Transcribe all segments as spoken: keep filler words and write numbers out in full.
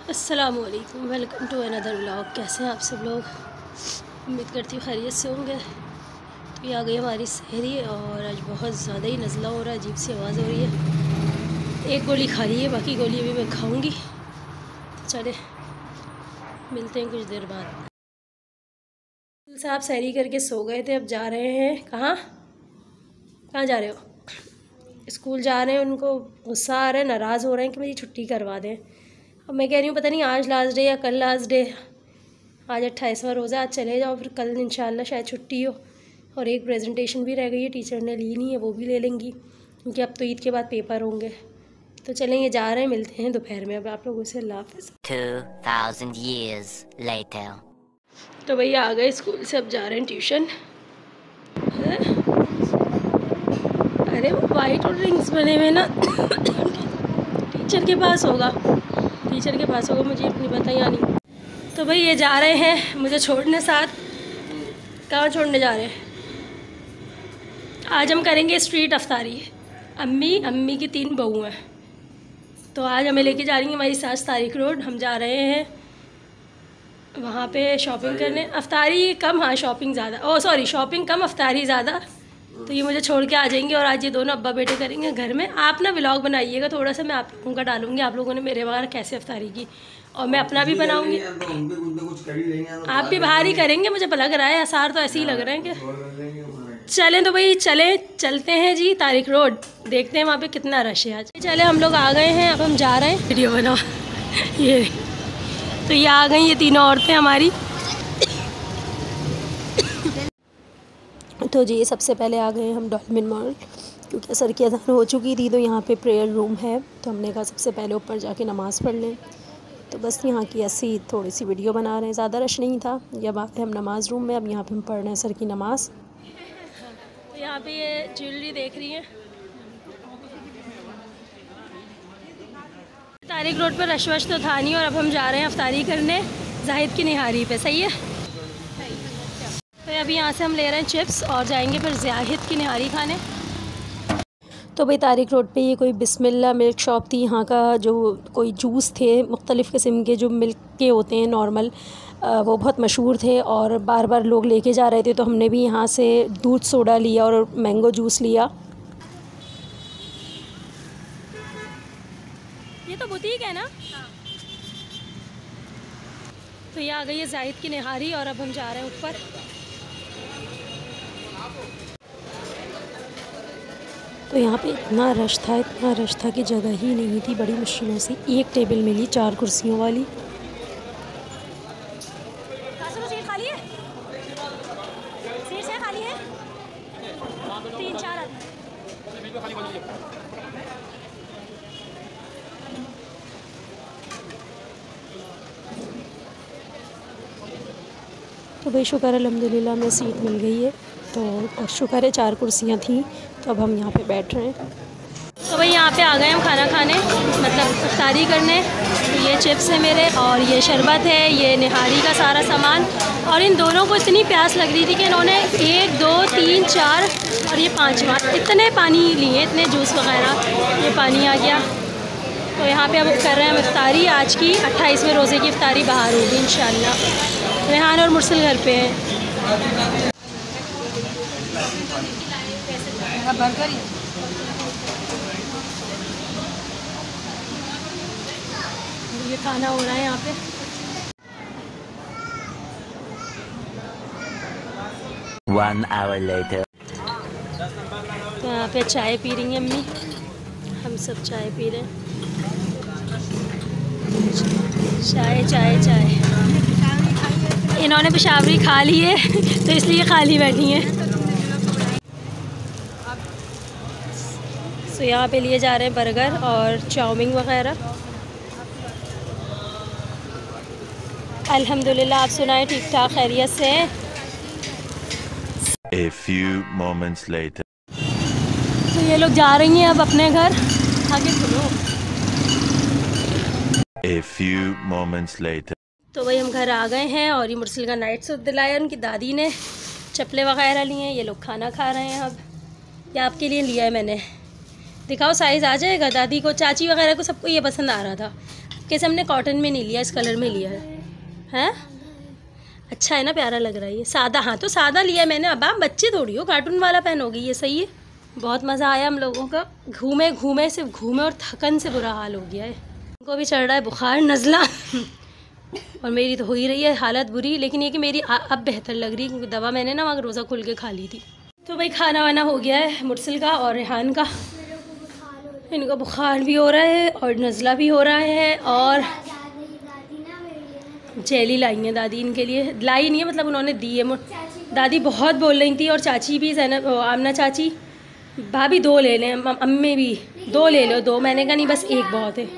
अस्सलामुअलैकुम, welcome to another vlog. कैसे हैं आप सब लोग? उम्मीद करती हूँ खैरियत से होंगे। तो ये आ गई हमारी सहरी और आज बहुत ज़्यादा ही नज़ला हो रहा है, अजीब सी आवाज़ हो रही है। एक गोली खा ली है, बाकी गोली अभी मैं खाऊंगी। तो चले मिलते हैं कुछ देर बाद। साहब सहरी करके सो गए थे, अब जा रहे हैं। कहाँ कहाँ जा रहे हो? स्कूल जा रहे हैं। उनको गुस्सा आ रहा है, नाराज़ हो रहे हैं कि मेरी छुट्टी करवा दें। अब मैं कह रही हूँ पता नहीं आज लास्ट डे या कल लास्ट डे। आज अट्ठाईसवां रोज़ा, आज चले जाओ, फिर कल इंशाल्लाह शायद छुट्टी हो। और एक प्रेजेंटेशन भी रह गई है, टीचर ने ली नहीं है, वो भी ले लेंगी क्योंकि अब तो ईद के बाद पेपर होंगे। तो चलें, ये जा रहे हैं, मिलते हैं दोपहर में। अब आप लोगों से अल्लाह हाफ़िज़। two thousand years later. तो भैया आ गए स्कूल से, अब जा रहे हैं ट्यूशन। अरे वो वाइट और रिंग्स बने हुए ना टीचर के पास होगा, टीचर के पास होगा, मुझे नहीं पता या नहीं। तो भाई ये जा रहे हैं मुझे छोड़ने साथ। कहाँ छोड़ने जा रहे हैं? आज हम करेंगे स्ट्रीट अफ्तारी। अम्मी अम्मी की तीन बहू हैं, तो आज हमें लेके जा रही हैं हमारी सास तारिक रोड। हम जा रहे हैं वहाँ पे शॉपिंग करने। अफ्तारी कम, हाँ शॉपिंग ज़्यादा। ओ सॉरी, शॉपिंग कम अफ्तारी ज़्यादा। तो ये मुझे छोड़ के आ जाएंगे और आज ये दोनों अब्बा बेटे करेंगे घर में। आप ना व्लॉग बनाइएगा थोड़ा सा, मैं आप लोगों का डालूँगी, आप लोगों ने मेरे वगैरह कैसे अफ्तारी की, और मैं अपना भी बनाऊँगी। आप भी बाहर ही करेंगे, मुझे लग रहा है। आसार तो ऐसे ही लग रहे हैं कि चलें। तो भाई चलें, चलते हैं जी तारिक रोड, देखते हैं वहाँ पे कितना रश है आज। चले हम लोग आ गए हैं, अब हम जा रहे हैं। वीडियो बनाओ। ये तो ये आ गई ये तीनों औरतें हमारी। तो जी सबसे पहले आ गए हम डॉल्फिन मॉल, क्योंकि असर की अज़ान हो चुकी थी। तो यहाँ पे प्रेयर रूम है, तो हमने कहा सबसे पहले ऊपर जाके नमाज़ पढ़ लें। तो बस यहाँ की ऐसी थोड़ी सी वीडियो बना रहे हैं, ज़्यादा रश नहीं था। जब आते हम नमाज़ रूम में, अब यहाँ पे हम पढ़ रहे हैं असर की नमाज़। तो यहाँ पे ये ज्वेलरी देख रही हैं। तारिक रोड पर रश वश तो था नहीं, और अब हम जा रहे हैं अफ्तारी करने जाहिद की निहारी पे। सही है। तो अभी यहाँ से हम ले रहे हैं चिप्स और जाएंगे फिर जाहिद की निहारी खाने। तो भाई तारिक रोड पे ये कोई बिस्मिल्ला मिल्क शॉप थी। यहाँ का जो कोई जूस थे मुख्तलिफ़ किस्म के, जो मिल्क के होते हैं नॉर्मल, वो बहुत मशहूर थे और बार बार लोग लेके जा रहे थे। तो हमने भी यहाँ से दूध सोडा लिया और मैंगो जूस लिया। ये तो बुटीक है ना? तो ये आ गई है जाहिद की निहारी और अब हम जा रहे हैं ऊपर। तो यहाँ पे इतना रश था, इतना रश था कि जगह ही नहीं थी। बड़ी मुश्किलों से एक टेबल मिली, चार कुर्सियों वाली। सीट खाली है? सीट से खाली है? तीन चार आदमी। तो भाई शुक्र अल्हम्दुलिल्लाह में सीट मिल गई है। तो और शुक्र है चार कुर्सियाँ थीं, तो अब हम यहाँ पे बैठ रहे हैं। तो भाई यहाँ पे आ गए हम खाना खाने, मतलब इफ्तारी करने। तो ये चिप्स है मेरे, और ये शरबत है, ये निहारी का सारा सामान। और इन दोनों को इतनी प्यास लग रही थी कि इन्होंने एक दो तीन चार और ये पाँचवा इतने पानी लिए, इतने जूस वगैरह, ये पानी आ गया। तो यहाँ पे अब कर रहे हैं हम इफ्तारी। आज की अट्ठाईसवें रोज़े की इफ्तारी बाहर होगी इंशाल्लाह। रेहान और मुरसल घर पे हैं। ये खाना हो रहा है यहाँ पे। One hour later. तो यहाँ पे चाय पी रही हैं अम्मी, हम सब चाय पी रहे हैं। चाय चाय चाय इन्होंने पेशावरी खा ली है तो इसलिए खाली बैठी हैं। तो यहाँ पे लिए जा रहे हैं बर्गर और चाउमीन वगैरह। अल्हम्दुलिल्लाह, आप सुनाएं ठीक ठाक खैरियत से? A few moments later. तो ये लोग जा रही हैं अब अपने घर। आगे खुलो। A few moments later. तो भाई हम घर आ गए हैं और ये मुरसल का नाइट सूट दिलाया, उनकी दादी ने चप्पलें वगैरह लिए हैं। ये लोग खाना खा रहे हैं। अब ये आपके लिए लिया है मैंने, दिखाओ साइज़ आ जाएगा। दादी को, चाची वगैरह को, सबको ये पसंद आ रहा था। धक्के से हमने कॉटन में नहीं लिया, इस कलर में लिया है। हैं अच्छा है ना, प्यारा लग रहा है ये। सादा, हाँ तो सादा लिया मैंने। अब आप बच्चे थोड़ी हो, कार्टून वाला पहनोगी, ये सही है। बहुत मज़ा आया हम लोगों का, घूमे घूमे सिर्फ घूमे और थकन से बुरा हाल हो गया है। उनको भी चढ़ रहा है बुखार, नज़ला और मेरी तो हो ही रही है हालत बुरी। लेकिन ये कि मेरी आ, अब बेहतर लग रही है क्योंकि दवा मैंने ना वहाँ रोज़ा खुल के खा ली थी। तो भाई खाना वाना हो गया है मुरसिल का और रेहान का। इनको बुखार भी हो रहा है और नज़ला भी हो रहा है। और जेली लाई है दादी इनके लिए, लाई नहीं है मतलब उन्होंने दी है। दादी बहुत बोल रही थी और चाची भी, जैनब आमना चाची, भाभी दो ले लें, अम्मी भी दो ले लो, दो। मैंने कहा नहीं बस एक बहुत है।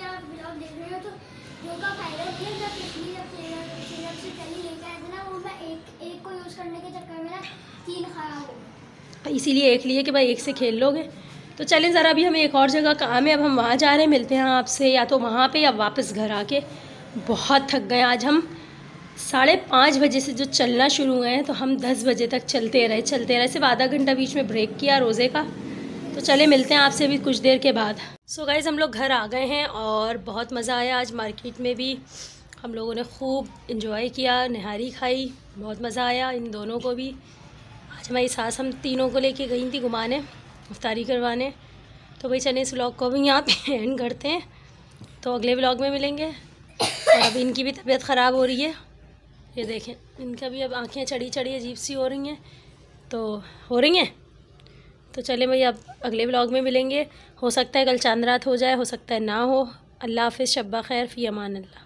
इसीलिए एक लिए कि भाई एक से खेल लोगे। तो चलें ज़रा, अभी हमें एक और जगह काम है, अब हम वहाँ जा रहे हैं। मिलते हैं आपसे या तो वहाँ पे या वापस घर आके। बहुत थक गए आज हम। साढ़े पाँच बजे से जो चलना शुरू हुए हैं तो हम दस बजे तक चलते रहे चलते रहे सिर्फ आधा घंटा बीच में ब्रेक किया रोज़े का। तो चले मिलते हैं आपसे भी कुछ देर के बाद। सो गाइज़ हम लोग घर आ गए हैं और बहुत मज़ा आया आज। मार्केट में भी हम लोगों ने खूब इंजॉय किया, नहारी खाई, बहुत मज़ा आया इन दोनों को भी। आज हमारी सास हम तीनों को लेके गई थी घुमाने, इफ्तारी करवाने। तो भाई चले इस व्लॉग को भी यहाँ पे एंड करते हैं, तो अगले व्लॉग में मिलेंगे। और अब इनकी भी तबीयत ख़राब हो रही है, ये देखें इनका भी अब आँखें चढ़ी चढ़ी अजीब सी हो रही हैं, तो हो रही हैं। तो चले भाई अब अगले व्लॉग में मिलेंगे। हो सकता है कल चांद रात हो जाए, हो सकता है ना हो। अल्लाह हाफ़िज़, शब्बा खैर, फ़ी अमान अल्लाह।